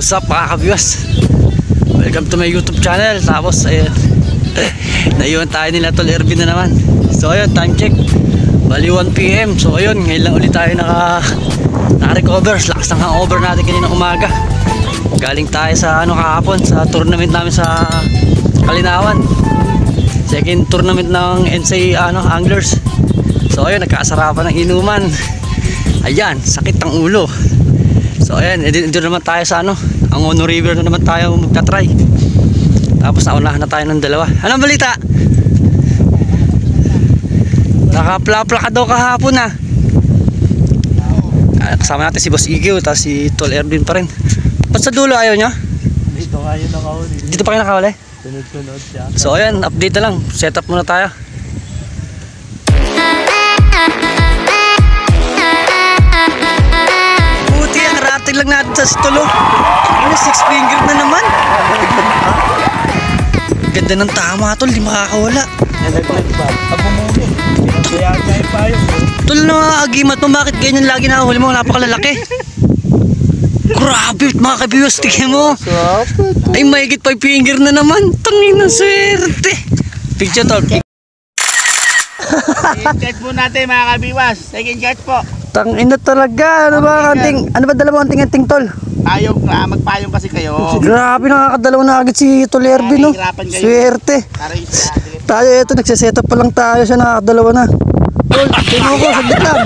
What's up mga kabiwas? Welcome to my YouTube channel. Tapos ayun, naiwan tayo nila Tol Ervin na naman. So ayun, time check bali 1 PM. So ayun, ngayon lang ulit tayo naka-recover. Lakas ng hangover natin kanina umaga. Galing tayo sa kahapon, sa tournament namin sa Kalinawan. Second tournament ng NCA Anglers. So ayun, nagkasarapan ng inuman. Ayan, sakit ng ulo. So ayan, dito naman tayo sa Angono River na naman tayo magta-try. Tapos naunahan na tayo ng dalawa. Anong balita? Nakaplapla ka daw kahapon ah. Kasama natin si Boss EQ, tapos si Tol Ervin pa rin. Ba't sa dulo ayaw nyo? Dito nga yun nakahuli. Dito pa kayo nakahuli? Sunod-sunod siya. So ayan, update na lang. Set up muna tayo. Buti ang rating lang natin sa stulo. Ano, 6 finger na naman. Ganda ng tama tol, di makakawala. Abumuli. Kaya nga yung payong. Tol, agimat mo, bakit ganyan lagi nakahuli mo? Napakalalaki. Grabe mga kabiyos, tingin mo. Ay, mahigit 5 finger na naman. Tangin na swerte. Picture tol. Second catch po natin mga kabiwas. Second catch po. Tangin na talaga. Ano ba dala mo anting-anting tol? Payong, magpayong kasi kayo. Grabe, nakakadalaw na agad si Tol Ervin, no? Swerte. Tayo, eto, nagsiset up pa lang tayo siya, nakakadalawa na. Tol, tingnan ko, saglit lang.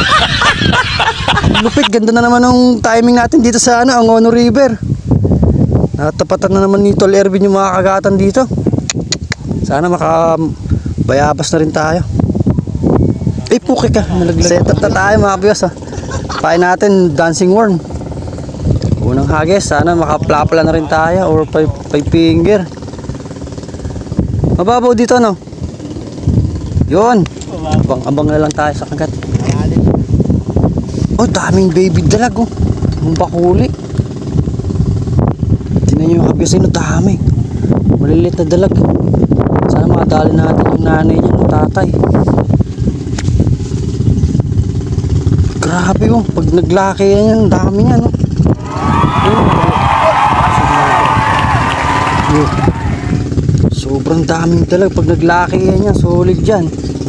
Lupit, ganda na naman ng timing natin dito sa Angono River. Natapatan na naman ni Tol Ervin yung mga kagatan dito. Sana makabayabas na rin tayo. Eh, puki ka. Set up na tayo mga kabiyos, ha. Pain natin, dancing worm. Unang hagis, sana makaplapla na rin tayo or 5 finger. Mababaw dito, no? Yun. Abang na lang tayo sa kagat. Oh, daming baby dalag, oh. Ang bakuli. Tingnan nyo yung kabiyasin, no? Dami. Malilit na dalag. Sana makadali natin yung nanay niya, yung tatay. Grabe, oh. Pag naglaki yan, dami niya, no? Sobrang daming dalag pag naglaki yan, solid dyan.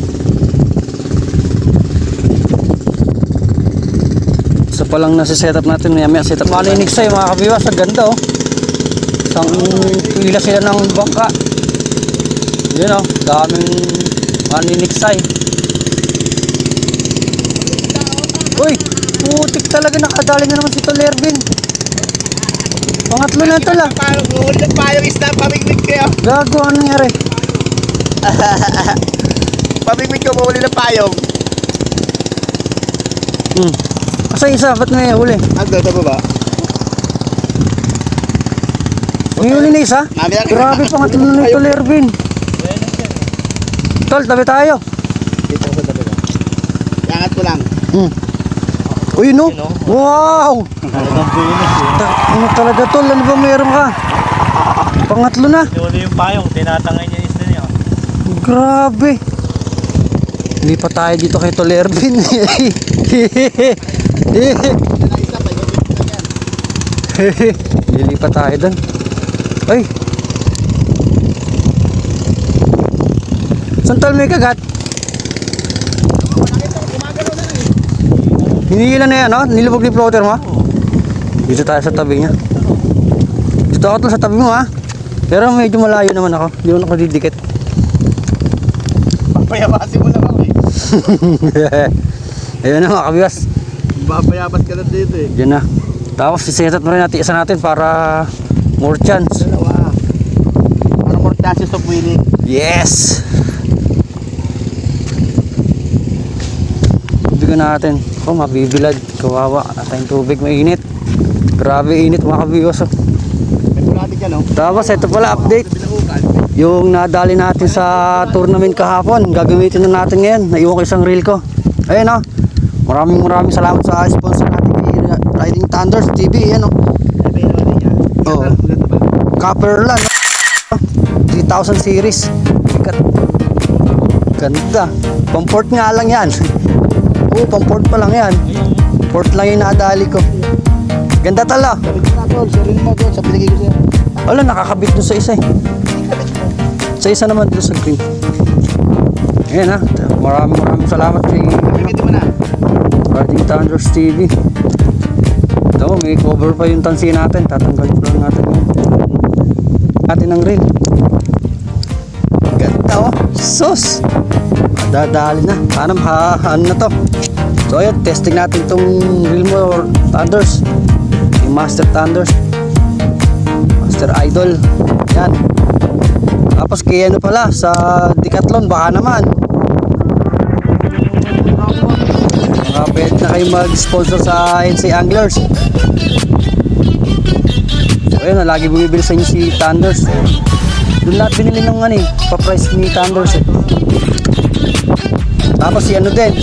Isa pa lang nasa-setup natin, may setup maninigsay mga kabiwas, ang ganda oh. Isang pila sila ng bangka. Yun oh, daming maninigsay. Uy, putik talaga, nakadali na naman si Tol Ervin. Pangatlo na ito lang. Uhuli ng payong isda, pamigmig kayo. Gago, ano nangyari? Pamigmig ko, mahuli ng payong. Asa isa, ba't may huli? Ito ba? May huli na isa? Grabe, pangatlo na ni Tol Ervin. Tol, tabi tayo. Dito ko sa tabi ko. Iangat ko lang. Uy, no? Wow! Ano talaga tol? Ano ba meron ka? Pangatlo na. Huli yung payong, tinatangay niya isda niya. Grabe. Hindi pa tayo dito kay Tol Ervin. Lilipat tayo doon. Ay. Saan tol may kagat? Hinihilan na yan, no? Nilubog ni floater mo? Dito tayo sa tabi niya. Dito ako sa tabi mo, ha? Pero medyo malayo naman ako. Hindi mo ako didikit. Papayabasin mo naman eh. Ayun na mga kabiwas. Papayabas ka na dito eh. Diyan na. Tapos sisetat mo rin natin isa natin para more chance. Dalawa. Para more chances of winning. Yes! Tubigan natin. Oh, mabibilad. Kawawa. At yung tubig mainit. Grabe init mga kabiwas. Tapos ito pala update. Yung nadali natin sa tournament kahapon. Gagamitin na natin ngayon. Naiwan ko isang reel ko. Ayun oh. Maraming salamat sa sponsor natin kay Riding Thunders TV. Ayan oh. Oh. Copperland. 3000 series. Ganda. Pamport nga lang yan. Pamport pa lang yan. Port lang yung nadali ko. Ganda tala. Sabi ko na tol, sharing mo tol, sa pinigay ko siya. Wala, nakakabit doon sa isa eh. Sa isa naman doon sa green. Ayan ha. Maraming salamat kay Pinigay mo na. Riding Thunders TV. Ito, may cover pa yung tansi natin. Tatanggalin ko lang natin yun. Natin ang reel. Ganda oh. Sus! Dadali na. Ano na to? So ayun, testing natin itong reel mo Thunders. Yung Master Thunders. Master Idol. Yan. Tapos kaya ano pala sa Decathlon baka naman. Pwede na kayo mag-sponsor sa NC Anglers. So ayun, lagi bumibili sa inyo si Thunders. Doon lahat binili ng ano eh, pa-price ni Thunders eh. Tapos si ano din,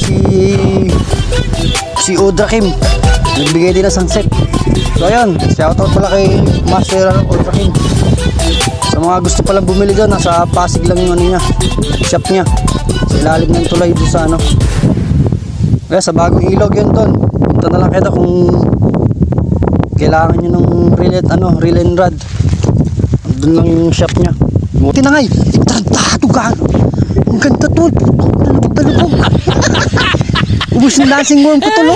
si Udra Kim, nagbigay din ng sunset. So ayun, shoutout pala kay Master Udra Kim. Sa mga gusto palang bumili doon, nasa Pasig lang yung ano niya, shop niya. Sa ilalim ng tulay doon sa ano. Kaya sa bagong ilog yun doon. Punta na lang kita kung kailangan nyo ng reel and rod. Doon lang yung shop niya. Tinangay, tarantado ka. Ang ganda tol. Talubog. Ubus ng dancing worm ko tol.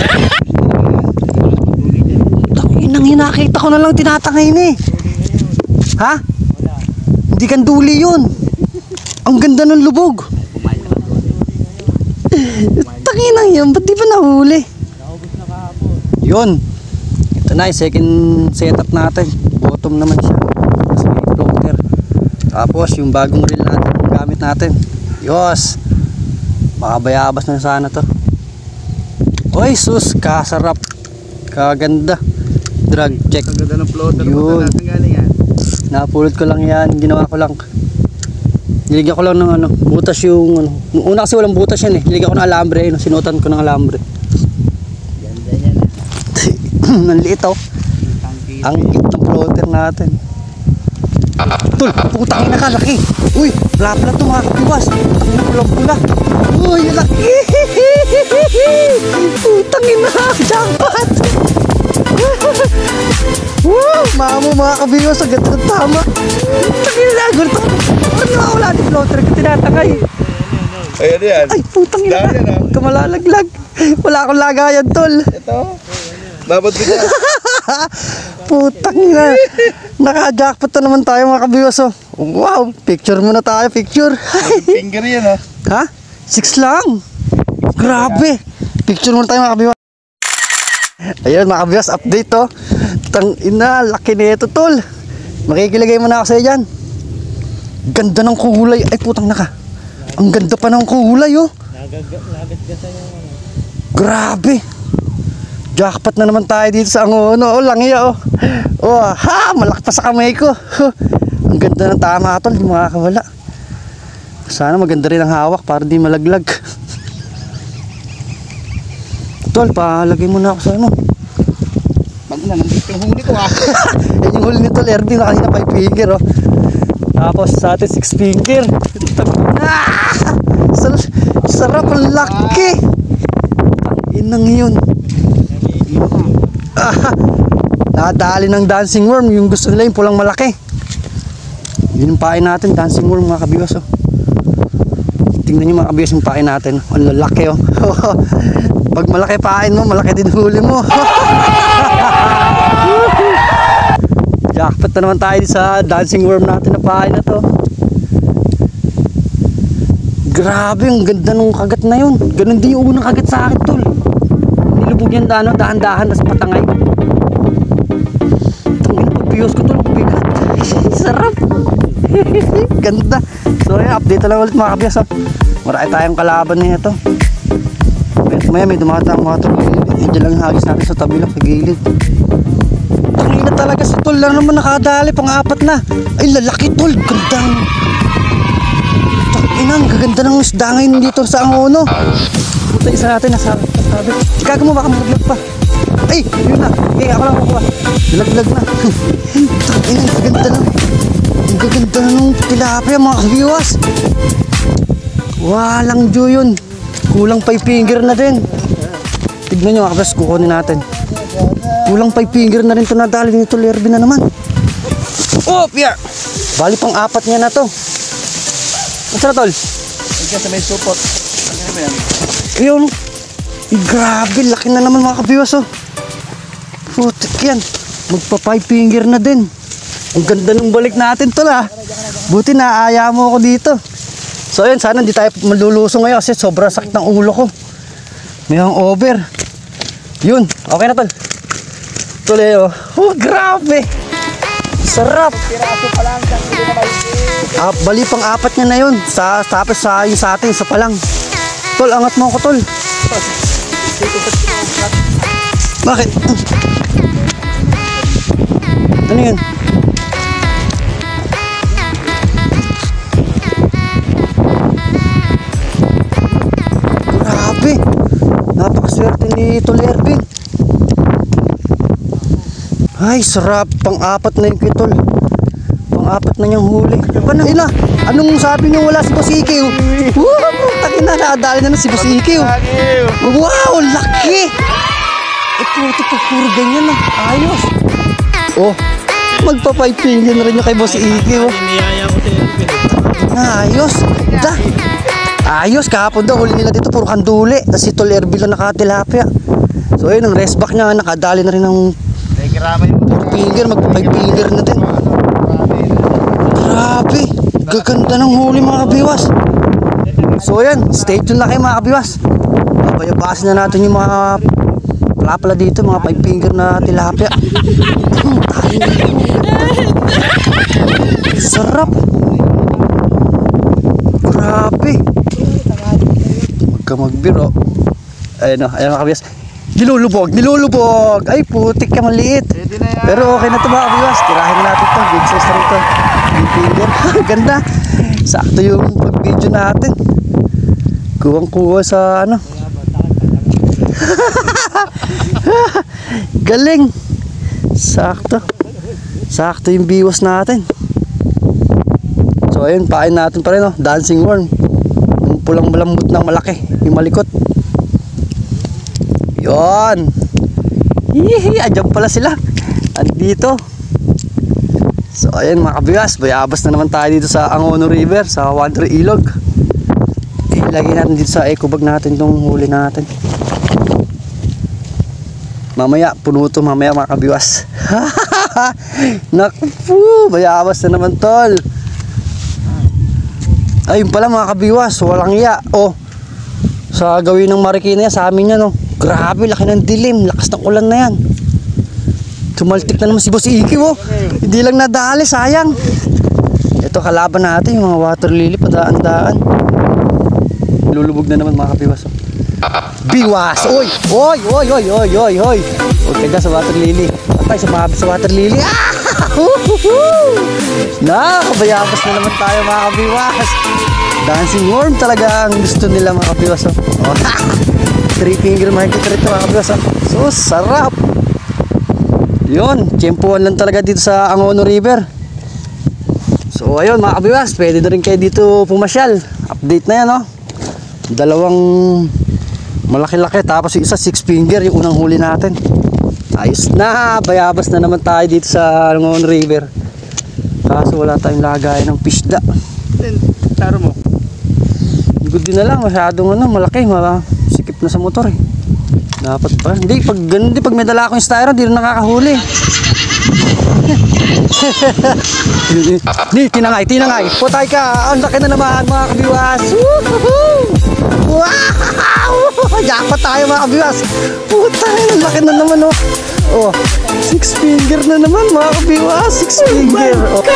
Tanginang hinakita ko na lang tinatangay na eh. Ha? Hindi kan duli yun. Ang ganda ng lubog. Tanginang yun, ba't di ba nahuli? Yun. Ito na yung second setup natin. Bottom naman siya. Kasi may floater. Tapos yung bagong reel natin, gamit natin. Yos. Makabayabas na sana to. Oy sus, kasarap. Kaganda. Drag check. Ang ganda ng floater Yun. mo natin galing yan. Napulot ko lang yan. Ginawa ko lang. Niligyan ko lang ng ano, butas yung ano. Nung una kasi walang butas yan eh. Niligyan ko ng alambre. Ayun, sinutan ko ng alambre. Ganda yan ah. Ang liit oh. Ang liit ng floater natin. Tol, putang ina ka, laki. Uy, pula-pula ito mga kapiwas. Putang ina, pula-pula. Uy, laki. Putang ina, jackpot. Wow, mamo mga kapiwas, ang ganda ng tama. Putang ina, gulto. Ano wala di floater ko tinatangay. Ayan yan. Ay, putang ina. Huwag ka malalaglag. Wala akong lagayan, tol. Ito. Babad ko dyan. Putang ina. Naka-jackpot na naman tayo mga kabiwas oh. Wow, picture muna tayo, picture. Finger yan ah. Ha? 6 lang. Grabe. Picture muna tayo mga kabiwas. Ayun mga kabiwas, update oh. Tang ina, laki nito tol. Makikilagay mo na ako sa'yo dyan. Ganda ng kulay. Ay putang naka. Ang ganda pa ng kulay oh. Nagat-gata yung ano. Grabe. Jackpot na naman tayo dito sa Angono. Oh, langya oh. Oh, ha, malaki pa sa kamay ko. Ang ganda ng tama tol, hindi makakawala. Sana maganda rin ang hawak para di malaglag. Tol, palagay mo na ako sa ano. Magna, nandito yung huli ko ah. Yan yung huli ni Tol Erwin na kanina 5 finger oh. Tapos sa atin 6 finger. Ah! Sarap, ang laki. Inang yun. Nadali ng dancing worm. Yung gusto nila yung pulang malaki. Yun yung pain natin, dancing worm mga kabiwas oh. Tingnan nyo mga kabiwas yung pain natin. Ang lalaki oh. Pag malaki pain mo, malaki din huli mo. Jackpot na naman tayo sa dancing worm natin na pain na to. Grabe, ang ganda nung kagat na yun. Ganun din yung unang kagat sa akin tol. Nilubog yan dahan-dahan tas patangay. Tangin, pag-views ko tol, bigat. Sarap. Ganda. So yun, update na lang ulit mga kabiyas oh. Marami tayong kalaban na ito. Maya may dumatang mga tol. Diyan lang yung hagis natin sa tabi lang, sa gilid. Tangin na talaga si tol lang naman nakadali, pang-apat na. Ay lalaki tol, gandang. Inang, gaganda ng isda ngayon dito sa Angono. Puta, isa natin nasa sabi. Gaga mo baka mag-vlog pa. Ay, yun na. Okay, ako lang makuha. Vlog na. Inang, gaganda na. Ang gaganda na ng tilapia mga kabiwas. Walang dyo yun. Kulang 5 finger na din. Tignan nyo mga kabas, kukunin natin. Kulang 5 finger na rin ito nadali ni Tol Ervin na naman. Oh, Pierre! Bali pang 4 niya na to. Asa na, Tol? Ika sa may supot. Ano ba yan? Ayun. Grabe, laki na naman mga kabiwas oh. Putik yan. Magpa 5 finger na din. Ang ganda ng balik natin, Tol ah. Buti naaya mo ako dito. So ayun, sana hindi tayo malulusong ngayon kasi sobrang sakit ng ulo ko. May hangover. Yun, okay na, Tol. Tol eh oh. Oh, grabe. Sarap. Piraso pa lang, saan hindi na maliit. Bali pang 4 niya na yun. Tapos sa yung sa atin, sa palang. Tol, angat mo ako, Tol. Bakit? Ano yun? Grabe. Napakaswerte ni Tol Ervin. Ay, sarap. Pang-4 na yung kitol. Pang-4 na niyang huli. Ano? Ina, anong sabi niyo wala si Boss Ikiw? Wow, takin na, nakadali na si Boss Ikiw. Wow, laki! Ito, puro ganyan na. Ayos. Oh, magpa 5 finger na rin niya kay Boss Ikiw. Niyaya ko tayo. Ayos. Da. Ayos, kahapon daw huli nila dito puro kanduli. Tapos si Tol Ervin lang nakatilapia. So ayun, ang rest back niya, nakadali na rin ng Nagkirama yung 4 finger, mag 5 finger na din. Grabe, gaganda ng huli mga kabiwas. So ayan, stay tuned na kayo mga kabiwas. Babayabasin na natin yung mga pala dito, mga 5 finger na tilapia. Sarap. Grabe. Huwag ka magbiro. Ayun o, ayun mga kabiwas. Nilulubog. Ay, putik ka, maliit. Pero okay na ito mga kabiwas. Tirahin na natin ito. Big size na ito. Big finger. Ganda. Sakto yung pag-video natin. Kuwang-kuwa sa ano. Galing. Sakto yung biwas natin. So ayun, pain natin pa rin oh. Dancing worm. Yung pulang malambot ng malaki. Yung malikot. Yon. Hihi, andyan pala sila. Andito. So ayan mga kabiwas, bayabas na naman tayo dito sa Angono River, sa Wonder Ilog. Ilagay natin dito sa eco bag natin itong huli natin. Mamaya, puno ito mamaya mga kabiwas. Naku po, bayabas na naman, Tol. Ayun pala mga kabiwas, walang iya. Oh, sa gawin ng Marikina yan, sa amin yan oh. Grabe, laki ng dilim, lakas ng ulan na yan. Tumaltik na naman si Boss Ikiw oh. Hindi lang nadali, sayang. Ito kalaban natin, yung mga water lily, padaan-daan. Lulubog na naman mga kabiwas oh. Biwas! Oy! Huwag taga sa water lily. Patay, sumabit sa water lily. Nakabayabas na naman tayo mga kabiwas. Dancing worm talaga ang gusto nila mga kabiwas oh. 3 finger market rito mga kabiwas oh. So sarap. Yun, tiyempuan lang talaga dito sa Angono River. So ayun mga kabiwas, pwede na rin kayo dito pumasyal. Update na yan oh. Dalawang malaki-laki, tapos yung isa 6 finger, yung unang huli natin. Ayos na, bayabas na naman tayo dito sa Angono River. Kaso wala tayong lagayan ng pisda. Taro mo. Good din na lang, masyadong ano, malaki, sikip na sa motor eh. Dapat pa. Hindi, pag may dala akong styro, di rin nakakahuli. Ni, tinangay. Putay ka, ang laki na naman mga kabiwas. Wow! Jackpot tayo mga kabiwas. Putay, ang laki na naman oh. Oh, 6 finger na naman mga kabiwas. 6 finger. Oh.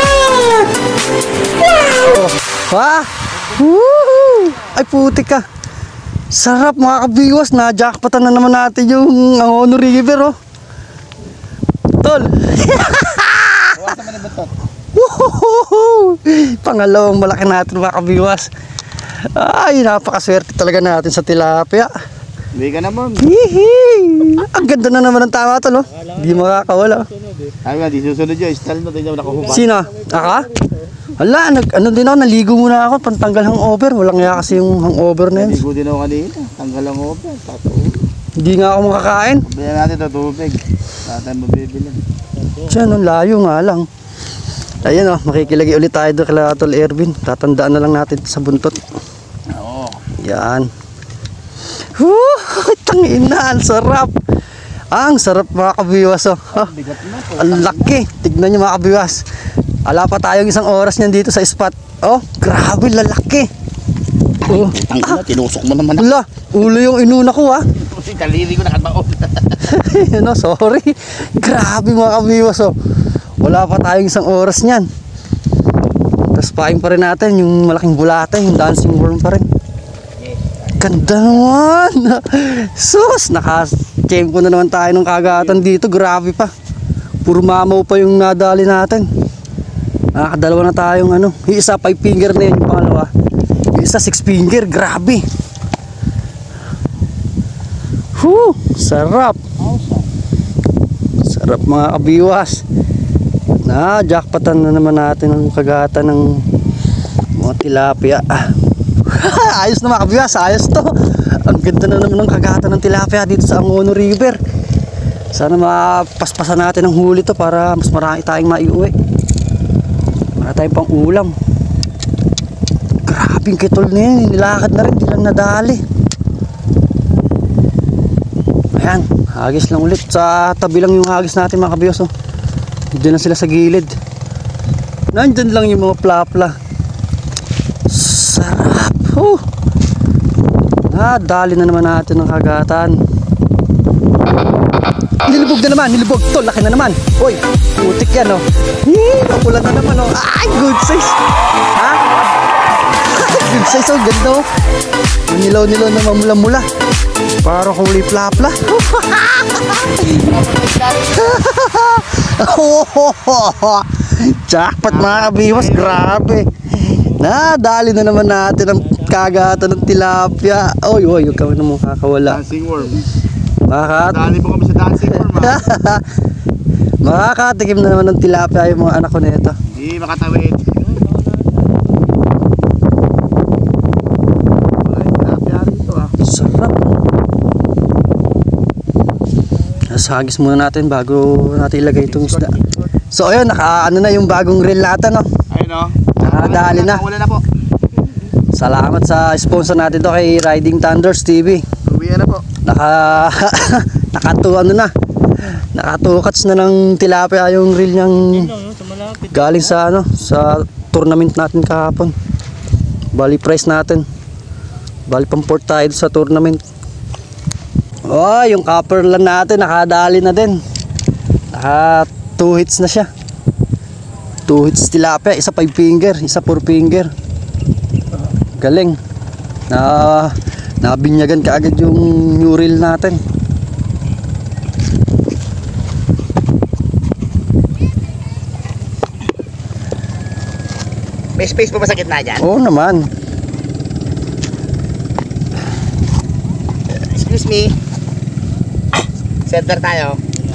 Oh. Ha? Woohoo! Ay putik ka. Sarap mga kabiwas, na jackpotan na naman natin yung Angono River oh. Tol. Buwasan mo na ba ito? Woohoo! Pangalawang malaki natin mga kabiwas. Ay, napakaswerte talaga natin sa tilapia. Hindi ka naman. Hihi! Ang ganda na naman ng tama to no. Hindi makakawala. Ay nga, di susunod yun. Style mo, tingnan mo nakukuha. Sino? Aka? Hala, ano din ako, naligo muna ako, pantanggal hangover. Walang kaya kasi yung hangover na yun. Naligo din ako kanina. Tanggal ang over. Hindi nga ako makakain. Bilhan natin ito tubig. Lahat tayo mabibili. Diyan, ang layo nga lang. Ayan oh, makikilagay ulit tayo doon kay Tol Ervin. Tatandaan na lang natin sa buntot. Oo. Yan. Tangina, ang sarap. Ang sarap mga kabiwas oh. Bigat na po. Ang laki. Tignan nyo mga kabiwas. Ala pa tayong isang oras niyan dito sa spot. Oh, grabe, lalaki. Oh. Ang ina, tinusok mo naman. Ala, ulo yung inuna ko ah. Daliri ko nakataon. No, sorry. Grabe mga kabiwas oh. Wala pa tayong isang oras niyan. Tapos pain pa rin natin yung malaking bulate, yung dancing worm pa rin. Ganda naman. Sus, naka-champo na naman tayo ng kagatan dito. Grabe pa. Puro mamaw pa yung nadali natin. Nakakadalawa na tayong ano. Yung isa 5 finger na yun, yung pangalawa. Yung isa 6 finger, grabe. Sarap. Sarap mga kabiwas. Na jackpotan na naman natin ang kagatan ng mga tilapia. Ayos na mga kabiwas, ayos to. Ang ganda na naman ng kagatan ng tilapia dito sa Angono River. Sana mapaspasan natin ang huli to para mas marami tayong maiuwi. Marami tayong pang ulam. Grabe yung kitol na yun, nilakad na rin, di lang nadali. Ayan, hagis lang ulit. Sa tabi lang yung hagis natin mga kabiwas oh. Diyan na sila sa gilid. Nandyan lang yung mga plapla. Sarap. Dali na naman natin ng kagatan. Nilubog na naman, nilubog. To, laki na naman. Uy, putik yan oh. Makulan na naman oh. Ay, good size. Ha? Good size oh, ganda oh. Manilaw-nilaw na mamula-mula. Parang huli plapla. Jackpot mga kabiwas, grabe. Nadali na naman natin ang kagatan ng tilapia. Oy, huwag kami na mong kakawala. Dancing worm. Dali po kami sa dancing worm. Makakatikim na naman ng tilapia yung mga anak ko nito. Hindi makatawid. Tilapia rito ah. Sarap. Hagis muna natin bago natin ilagay itong isda. So ayun, naka-ano na yung bagong reel natin no. Ayun oh. Nakadali na. Wala na po. Salamat sa sponsor natin to kay Riding Thunders TV. Uwi na po. Nakatukats na ng tilapia yung reel niyang galing sa ano, sa tournament natin kahapon. Bali price natin. Bali pang port tayo sa tournament. Oh, yung copper lang natin nakadali na din. Naka 2 hits na siya. 2 hits tilapia, isa 5 finger, isa 4 finger. Galing. Nabinyagan kaagad yung new reel natin. May space pa ba sa gitna dyan? Oo naman. Excuse me. Center tayo.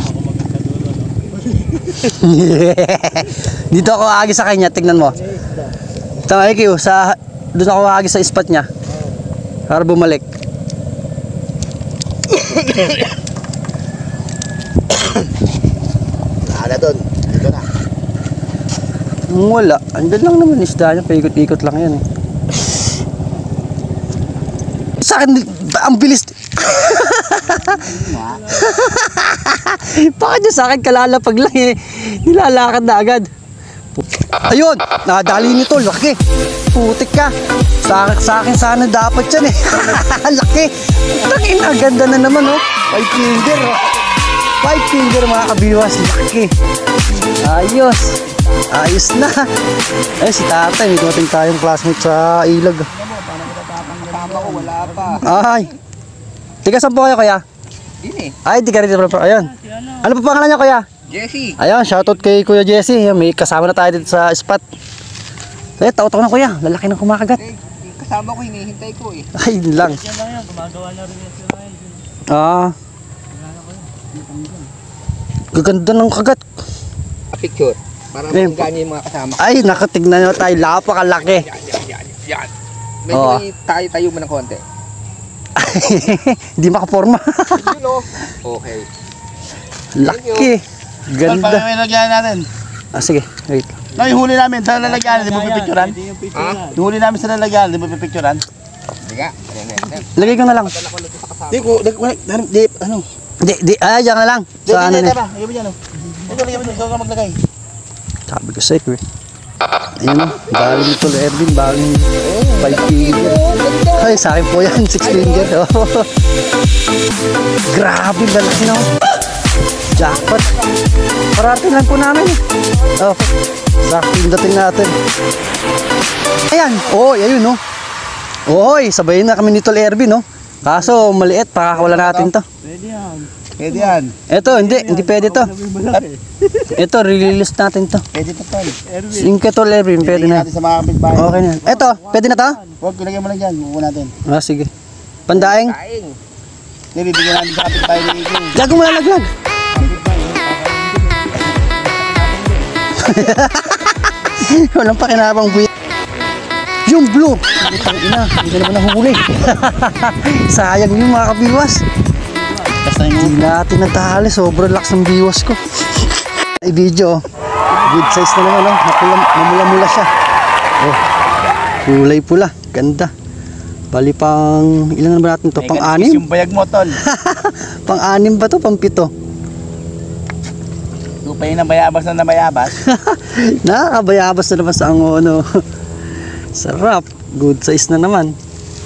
Dito ako aagi sa kanya, tignan mo. Tama IQ, doon ako aagi sa spot niya. Para bumalik. Wala doon. Dito na. Wala. Andun lang naman isda niya. Paikot-ikot lang yan. Sa akin, ang bilis. Bakit niya sa akin kalalapag lang eh. Nilalakad na agad. Ayun, nadali nito. Laki. Putik ka. Sa akin sana dapat yan eh. Laki. Laki na. Ganda na naman oh. 5 finger oh. 5 finger mga kabiwas. Laki. Ayos. Ayos na. Ay si tatay. May dumating tayong classmate sa ilag. Tama ko, wala pa. Ay. Tiga saan po kayo kuya? Dini. Ay, di ka rin. Ayun. Ano pa pangalan niya kuya? Jesse. Ayun, shoutout kay Kuya Jesse. Ayun, may kasama na tayo dito sa spot. Ay, tao-tao na kuya. Lalaki ng kumakagat. Eh, kasama ko, hinihintay ko eh. Ay, yun lang. Yan lang yan, gumagawa na rin yan sila. Gaganda ng kagat. Picture. Para Eh, maganda yung mga kasama. Ay, nakatignan na tayo. Lapakalaki. Yan. Medyo Oo. tayo mo ng konti. Hindi makaporma. Yun o. Okay. Laki. Tol, Ganda. may lalagyan natin. Sige, wait. No, yung huli namin sa lalagyan, di mo pipicturan? Pwede yung picturean. Yung huli namin sa lalagyan, di mo pipicturan? Hindi nga. Lagay ko na lang. Di ko, ano? Di, diyan na lang. Sa ano Di, na. ba? Lagyan mo dyan, oh. Ito, lagyan mo dyan, ikaw ka maglagay. Sabi ko sa eh. Ayun o, baling ito Erwin, baling 5 finger. Ay, sa akin po yan, 6 finger. Oh. Grabe, lalaki na. Jackpot. Parating lang po namin. Oh, sakting dating natin. Ayan, oh, ayun o. Oy, sabayin na kami ni Tol Erwin, no? Kaso maliit, pakakawala natin to. Pwede yan. Pwede yan. Ito, hindi pwede to. Sabi malaki. Ito, release natin to. Pwede to, Tol. Erwin. Yung kay Tol Erwin, pwede Lagyan na. natin sa mga kapitbahay. Okay na. Ito, pwede na to? Huwag, ilagay mo lang dyan, buko natin. Ah, sige. Pandaing? Kaing. Hindi, bibigyan natin sa kapitbahay ni Ike. Gago mo lalaglag. Walang pakinabang buhay. Yung blue. Hindi naman nahuli. Sayang yung mga kabiwas. Basta yung Hindi natin natahali. Sobrang lakas ng biwas ko. Ay, video. Good size na naman. Oh. Mamula-mula siya. Oh. Kulay pula. Ganda. Bali pang... Ilan na ba natin to? may Pang kanipis 6? yung bayag mo, Tol. Pang 6 ba to? Pang 7? Lupay na bayabas na bayabas. Nakakabayabas na naman sa angono. Sarap. Good size na naman.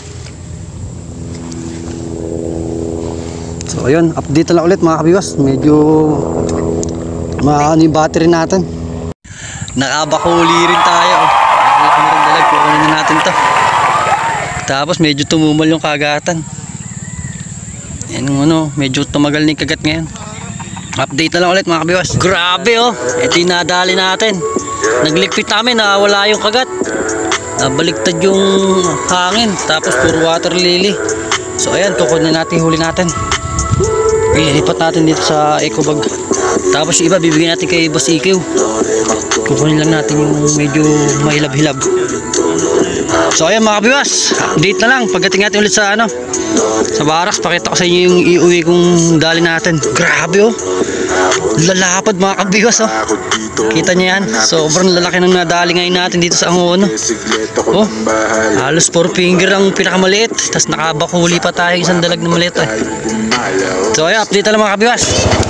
So ayun, update na lang ulit mga kabiwas. Medyo maano yung battery natin. Nakabakuli rin tayo. Nakakita na rin dalag. Kukunin na natin to. Tapos medyo tumumal yung kagatan. Yan ano, medyo tumagal na yung kagat ngayon. Update na lang ulit mga kabiwas. Grabe oh. Ito yung nadali natin. Nagligpit namin, nawala yung kagat. Nabaliktad yung hangin. Tapos puro water lily. So ayan, kukunin natin, huli natin. Ilipat natin dito sa eco bag. Tapos yung iba bibigyan natin kay Boss EQ. Kukunin lang natin yung medyo mahilab-hilab. So ayan mga kabiwas, update na lang. Pagdating natin ulit sa ano, sa barracks, pakita ko sa inyo yung iuwi kong dali natin. Grabe oh. Lalapad mga kabiwas oh. Kita niyo yan. Sobrang lalaki ng nadali ngayon natin dito sa Angono. Oh, halos 4 finger ang pinakamaliit. Tapos nakabakuli pa tayo isang dalag na maliit eh. So ayan, update na lang mga kabiwas.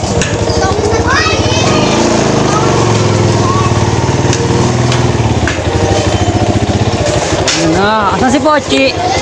Asan si Pochi?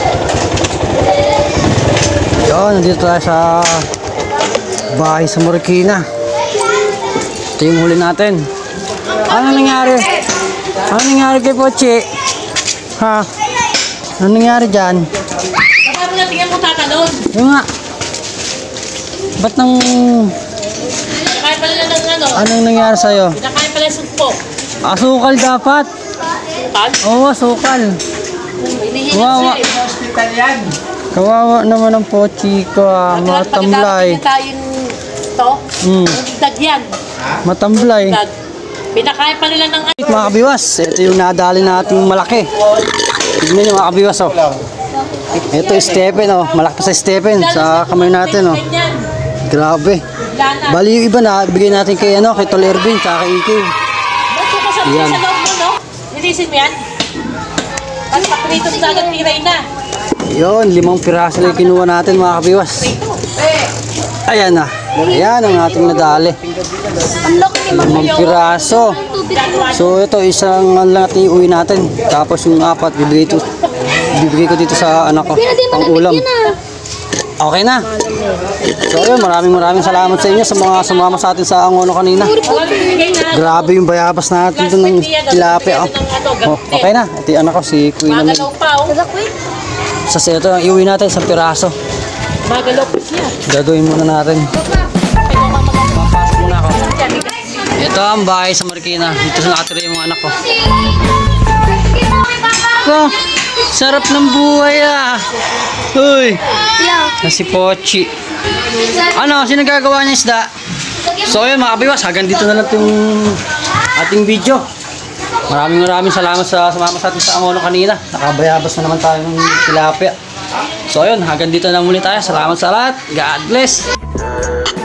Yun, nandito tayo sa bahay sa Marikina. Ito yung huli natin. Ano nangyari? Ano nangyari kay Pochi? Ha? Ano nangyari dyan? Baka mo na tingnan mo tatalon. Yung nga. Ba't nang... Nakain pala na ng ano. Anong nangyari sa'yo? Nakain pala yung sugpo. Asukal dapat. Tal? Oo, asukal. Hinihingan Wawa. siya eh. Hospital yan. Kawawa naman ang Pochi ko ah. Matamlay. Pagkatapos na tayo to, dag yan. Matamlay. Dag. Pinakain pa nila ng ano. Mga kabiwas, ito yung nadali nating malaki. Tignan nyo mga kabiwas oh. Ito yung Stephen oh, malaki pa sa Stephen sa kamay natin oh. Ganyan. Grabe. Lana. Bali yung iba na bigay natin kay ano, kay Tol Erwin, tsaka kay Ike. Ba't ko sa Yan. sa loob mo, no? Nilisin mo yan? At paprito sa agad piray na. Yun, 5 piraso lang kinuha natin mga kabiwas. Ayan na. Ayan ang ating nadali. Ang laki ni 5 piraso. So ito isang ano lang natin iuwi natin. Tapos yung 4 bibigay ko dito sa anak ko pang ulam. Okay na. So yun, maraming salamat sa inyo sa mga sumama sa atin sa Angono kanina. Grabe yung bayabas natin dun ng tilapia. Oh, okay na. Ito yung anak ko si Queen namin. Magalaw pa, oh. Sa ito ang iuwi natin sa piraso. Magalaw pa siya. Gagawin muna natin. Papasok muna ako. Ito ang bahay sa Marikina. Dito sa nakatira yung mga anak ko. Oh, sarap ng buhay ah. Uy. Na si Pochi. Ano, sino gagawa niya isda? So yun mga kabiwas, hanggang dito na lang yung ating video. Maraming salamat sa sumama sa atin sa Angono kanina. Nakabayabas na naman tayo ng tilapia. So ayun, hanggang dito na muli tayo. Salamat sa lahat. God bless.